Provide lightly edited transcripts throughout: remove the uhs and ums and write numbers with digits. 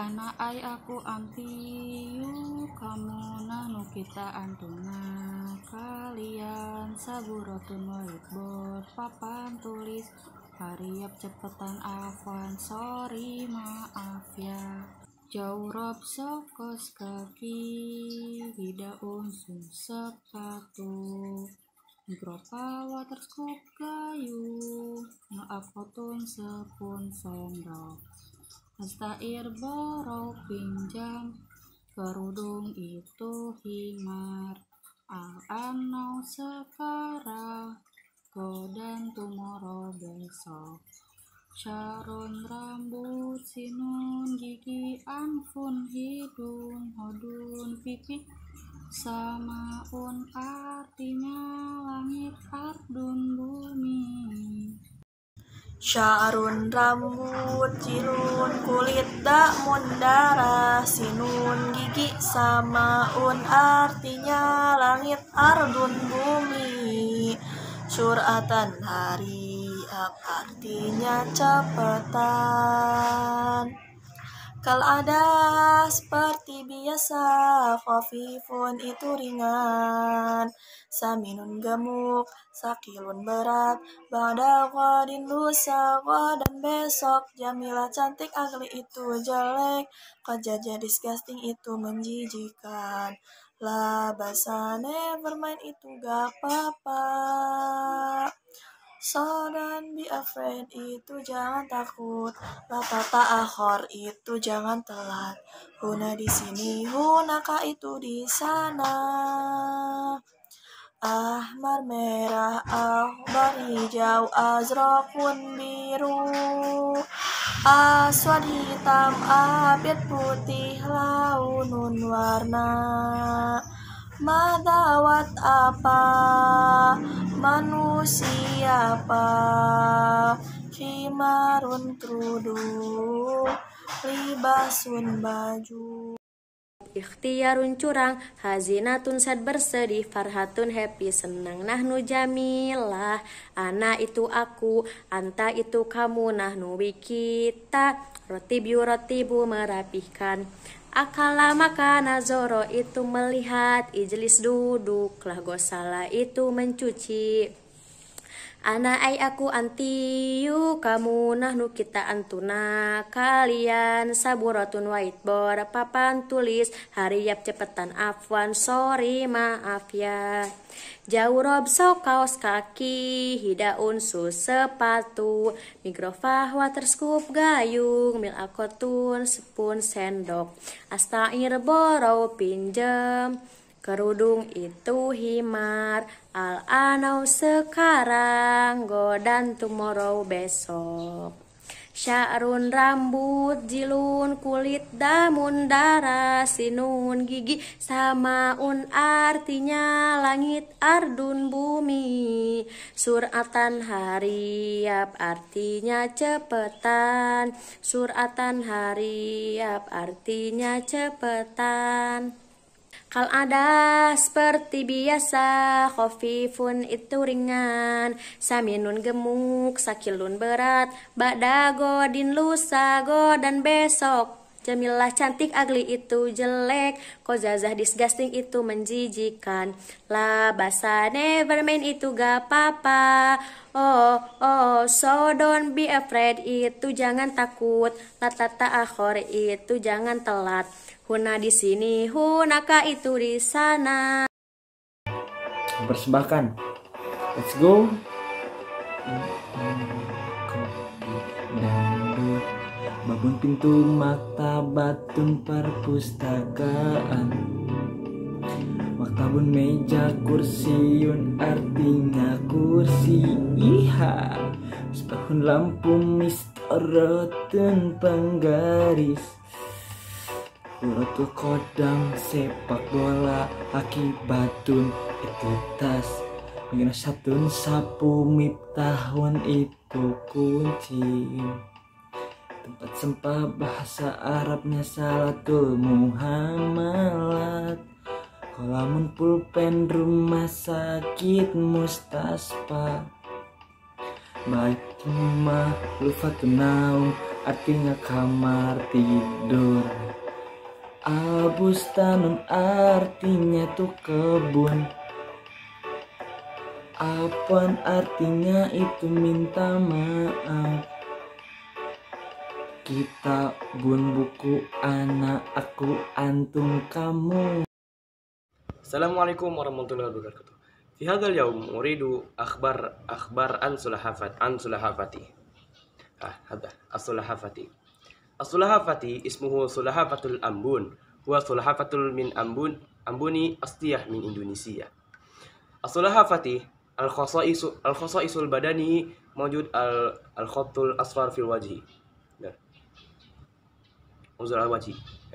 Anak ai aku antiu, kamu nanu kita antuna. Kalian saburatun whiteboard, papan tulis, hariap cepetan afwan, sorry maaf ya. Jauh rob sokos kaki, hidaun sun sepatu. Mikropa water scoop kayu, ngaapotun sepun sendok. Astair borok pinjam, kerudung itu himar. Anau sekarang, godan tomorrow besok. Sharon rambut, sinun gigi, anfun hidung, hodun pipi. Samaun artinya langit, ardun bumi. Syarun rambut, cilun kulit, dakmun darah, sinun gigi, samaun artinya langit, ardun bumi. Suratan hari, artinya cepetan. Kal ada seperti biasa, khafifun itu ringan. Saminun gemuk, sakilun berat, ba'da ghadin lusa, dan besok. Jamilah cantik, ugly itu jelek, qajaja disgusting itu menjijikan. Labasa nevermind itu gak apa-apa. So don't be afraid itu jangan takut. Latata akhor itu jangan telat. Huna di sini, hunaka itu di sana. Ahmar merah, akhbar hijau, azraqun biru, aswad hitam, abid putih, launun warna. Madawat apa, manusia apa, khimarun kerudung, libasun baju. Ikhtiarun curang, hazinatun sad bersedih, farhatun happy senang, nahnu jamilah, ana itu aku, anta itu kamu, nahnu kita, rotibu merapihkan. Akala makana zoro itu melihat, ijlis duduk, lah gosala itu mencuci. Ana ai aku antiu, kamu nahnu kita antuna. Kalian saburatun whiteboard, papan tulis, hariap cepetan afwan, sorry maaf ya. Jauh rob sok kaos kaki, hidaun sus sepatu, mikrofah water scoop gayung, mil akotun sepun sendok, astair borau pinjem, kerudung itu himar, al-anau sekarang, godan tomorrow besok. Sya'run rambut, jilun kulit, damun darah, sinun gigi, samaun artinya langit, ardun bumi. Suratan hariap artinya cepetan, suratan hariap artinya cepetan. Kal ada seperti biasa, khafifun itu ringan, saminun gemuk, sakilun berat, ba'da godin lusa, dan besok. Jamilah cantik, ugly itu jelek, qazazah disgusting itu menjijikan. Labasa nevermind itu gak apa-apa. So don't be afraid itu jangan takut. Latata akhor itu jangan telat. Huna di sini, hunaka itu di sana. Persembahkan, let's go. Dangdut, babon pintu maktabatun perpustakaan, maktabun meja kursiun artinya kursi. Iha, setahun lampu mistorotun penggaris, Urutu kodang sepak bola, akibatun itu tas, mungkin satun sapu miftahun itu kunci. Tempat sampah bahasa Arabnya salatul muhamalat, kolamun pulpen rumah sakit mustaspa, baik mah lufatun naum, artinya kamar tidur. Abustanun artinya tuh kebun. Apaan artinya itu minta maaf. Kita bun buku anak aku antum kamu. Assalamualaikum warahmatullahi wabarakatuh. Fi hadzal yaum uridu akhbar an sulahafati. Hada as-sulahafati. As-sulahafati ismuhu sulahafatul ambun. Huwa sulahafatul min ambuni astiyah min Indonesia. As-sulahafati al-khasaisul badani mawjud al-khattul asfar fil wajhi. Uzur al-wajhi.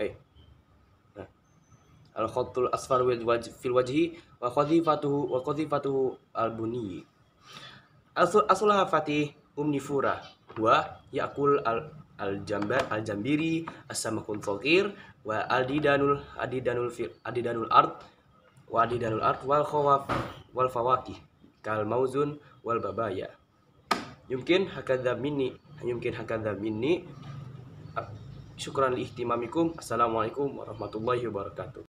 Al-khattul asfar fil wajhi wa qadhifatuhu al-bunyi. As-sulahafati umnifura wa ya'kul al-jambiri as-samakun saghir wa adidanul ard wal fawakih kal mauzun wal babaya. Yumkin hakadha minni. Syukran li ihtimamikum. Assalamualaikum warahmatullahi wabarakatuh.